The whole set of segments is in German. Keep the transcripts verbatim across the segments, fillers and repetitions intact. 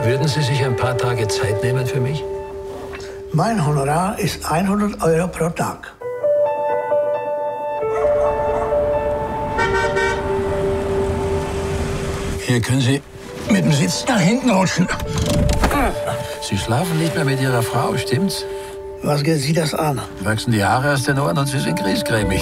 Würden Sie sich ein paar Tage Zeit nehmen für mich? Mein Honorar ist hundert Euro pro Tag. Hier können Sie mit dem Sitz nach hinten rutschen. Sie schlafen nicht mehr mit Ihrer Frau, stimmt's? Was geht Sie das an? Wachsen die Haare aus den Ohren und Sie sind griesgrämig.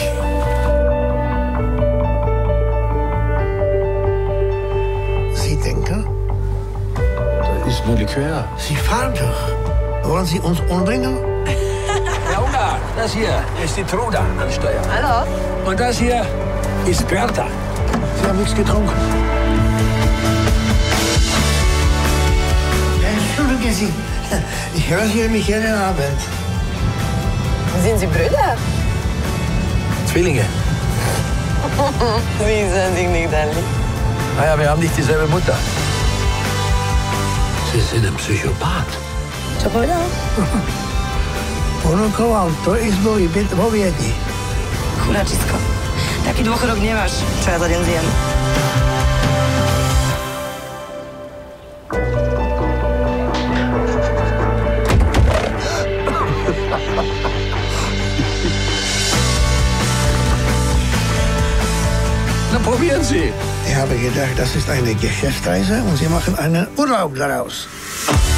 Sie denken? Da ist nur Likör. Sie fahren doch. Wollen Sie uns umbringen? Herr Ungar, das hier ist die Truda an Steuer. Hallo? Und das hier ist Bertha. Sie haben nichts getrunken. Entschuldigen Sie, ich höre Sie mich jeden Abend. Sind Sie Brüder? Zwillinge. Sie sind sich nicht ähnlich. Naja, wir haben nicht dieselbe Mutter. Sie sind ein Psychopath. Co povedal? Ponukoval to izbový byt vo Viedni. Chudáčisko. Taký dôchodok nemáš, čo ja za deň zjem. Na, probieren Sie. Ich habe gedacht, das ist eine Geschäftsreise und Sie machen einen Urlaub daraus.